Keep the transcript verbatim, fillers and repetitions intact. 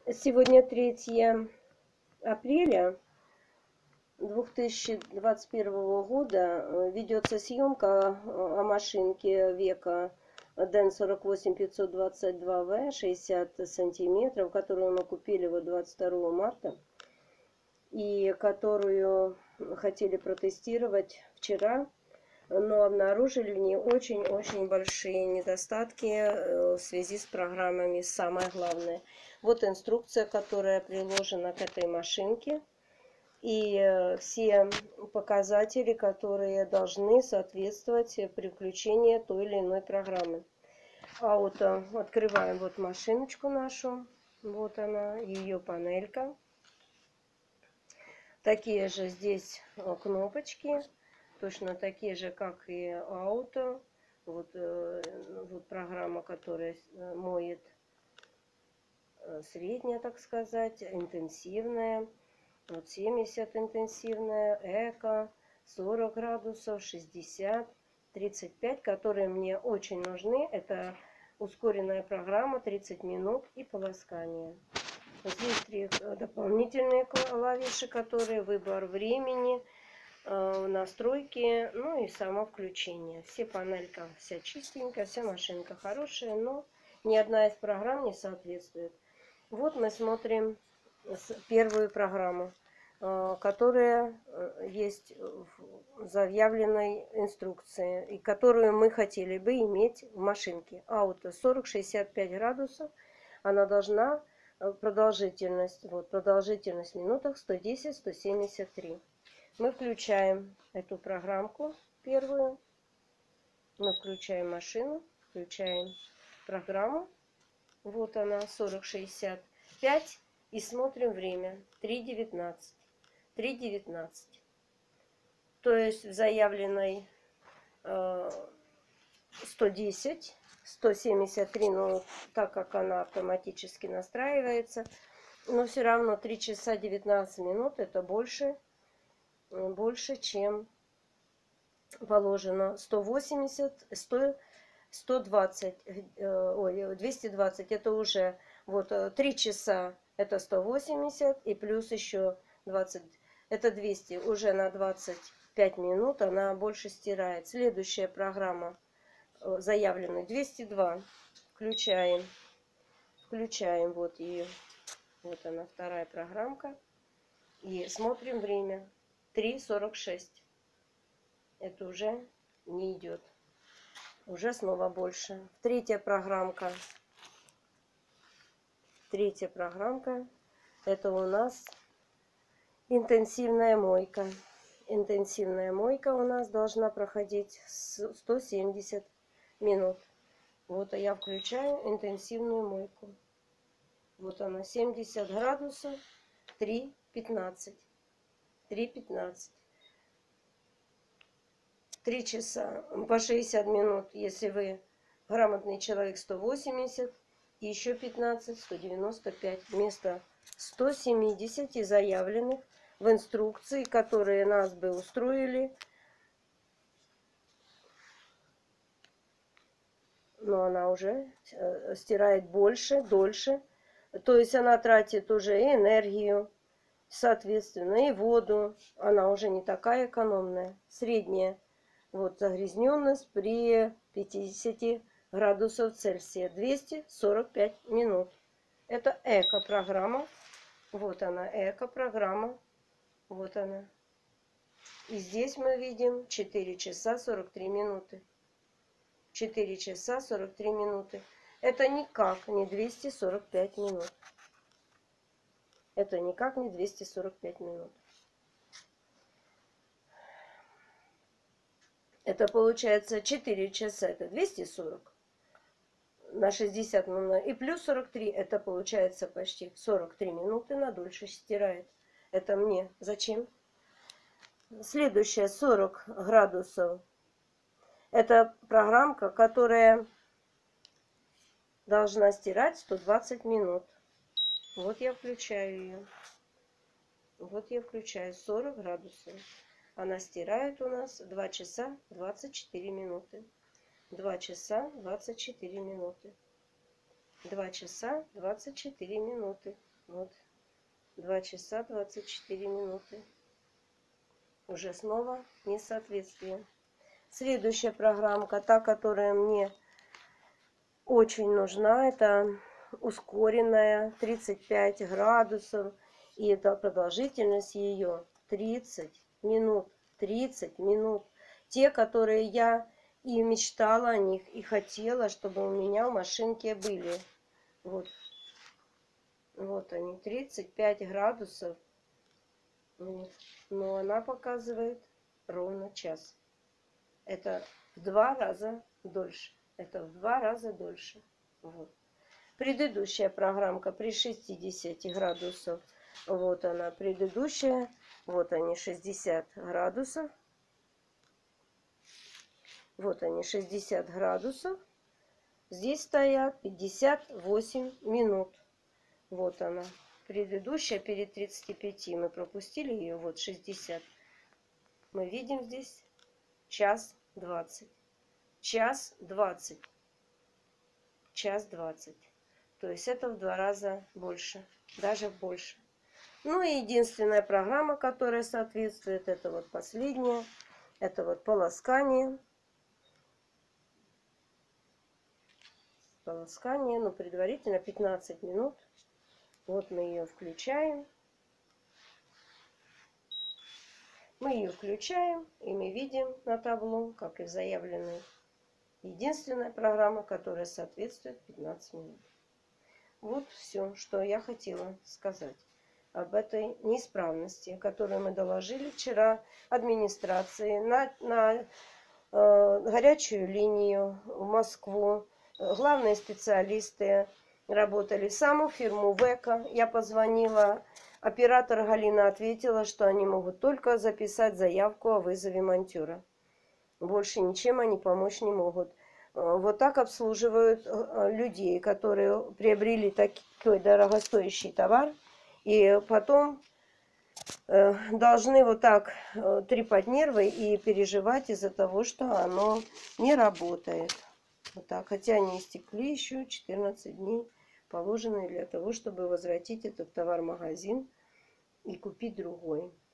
Сегодня третье апреля две тысячи двадцать первого года. Ведется съемка о машинке Века Дэн сорок восемь пятьсот двадцать два вэ шестьдесят сантиметров, которую мы купили вот двадцать второго марта и которую хотели протестировать вчера, но обнаружили в ней очень-очень большие недостатки в связи с программами. Самое главное, вот инструкция, которая приложена к этой машинке, и все показатели, которые должны соответствовать при включении той или иной программы. А вот открываем вот машиночку нашу, вот она, ее панелька. Такие же здесь кнопочки, точно такие же, как и ауто. Вот, вот программа, которая моет, средняя, так сказать, интенсивная. Вот семьдесят интенсивная, эко, сорок градусов, шестьдесят, тридцать пять, которые мне очень нужны. Это ускоренная программа, тридцать минут и полоскание. Здесь три дополнительные клавиши, которые выбор времени, настройки, ну и само включение. Все панелька вся чистенькая, вся машинка хорошая, но ни одна из программ не соответствует. Вот мы смотрим первую программу, которая есть в заявленной инструкции и которую мы хотели бы иметь в машинке. Ауто сорок шестьдесят пять градусов. Она должна продолжительность, вот продолжительность в минутах сто десять — сто семьдесят три. Мы включаем эту программку первую. Мы включаем машину, включаем программу. Вот она, сорок шестьдесят пять. И смотрим время. три девятнадцать. три девятнадцать. То есть в заявленной э, сто десять, сто семьдесят три, но так как она автоматически настраивается, но все равно три часа девятнадцать минут это больше, больше, чем положено. сто восемьдесят, сто, сто двадцать, ой, двести двадцать, это уже вот три часа, это сто восемьдесят, и плюс еще двадцать, это двести, уже на двадцать пять минут она больше стирает. Следующая программа заявленная двести два. Включаем. Включаем вот ее. Вот она, вторая программка. И смотрим время. три сорок шесть. Это уже не идет. Уже снова больше. Третья программка. Третья программка. Это у нас интенсивная мойка. Интенсивная мойка у нас должна проходить сто семьдесят минут. Вот я включаю интенсивную мойку. Вот она, семьдесят градусов, три пятнадцать. три пятнадцать. три часа по шестьдесят минут, если вы грамотный человек, сто восемьдесят. И еще пятнадцать, сто девяносто пять. Вместо ста семидесяти заявленных в инструкции, которые нас бы устроили. Но она уже стирает больше, дольше. То есть она тратит уже и энергию, соответственно, и воду. Она уже не такая экономная. Средняя вот загрязненность при пятидесяти градусах Цельсия. двести сорок пять минут. Это эко-программа. Вот она, эко-программа. Вот она. И здесь мы видим четыре часа сорок три минуты. четыре часа сорок три минуты. Это никак не двести сорок пять минут. Это никак не двести сорок пять минут. Это получается четыре часа, это двести сорок на шестьдесят минут. И плюс сорок три, это получается почти сорок три минуты на дольше стирает. Это мне зачем? Следующая сорок градусов. Это программка, которая должна стирать сто двадцать минут. Вот я включаю ее. Вот я включаю сорок градусов. Она стирает у нас два часа двадцать четыре минуты. два часа двадцать четыре минуты. два часа двадцать четыре минуты. Вот. два часа двадцать четыре минуты. Уже снова несоответствие. Следующая программка, та, которая мне очень нужна, это ускоренная, тридцать пять градусов. И это продолжительность ее тридцать минут. тридцать минут. Те, которые я и мечтала о них, и хотела, чтобы у меня в машинке были. Вот. Вот они, тридцать пять градусов. Вот. Но она показывает ровно час. Это в два раза дольше. Это в два раза дольше. Вот. Предыдущая программка при шестидесяти градусах. Вот она, предыдущая. Вот они, шестьдесят градусов. Вот они, шестьдесят градусов. Здесь стоят пятьдесят восемь минут. Вот она. Предыдущая перед тридцатью пятью. Мы пропустили ее. Вот шестьдесят. Мы видим здесь час двадцать. Час двадцать. Час двадцать. То есть это в два раза больше. Даже больше. Ну и единственная программа, которая соответствует, это вот последняя. Это вот полоскание. Полоскание. Ну, предварительно пятнадцать минут. Вот мы ее включаем. Мы ее включаем, и мы видим на табло, как и заявленной, единственная программа, которая соответствует пятнадцать минут. Вот все, что я хотела сказать об этой неисправности, которую мы доложили вчера администрации на, на э, горячую линию в Москву. Главные специалисты работали в саму фирму ВЭКа. Я позвонила, оператор Галина ответила, что они могут только записать заявку о вызове монтера. Больше ничем они помочь не могут. Вот так обслуживают людей, которые приобрели такой дорогостоящий товар, и потом должны вот так трепать нервы и переживать из-за того, что оно не работает. Вот так. Хотя они истекли еще четырнадцать дней, положенные для того, чтобы возвратить этот товар в магазин и купить другой.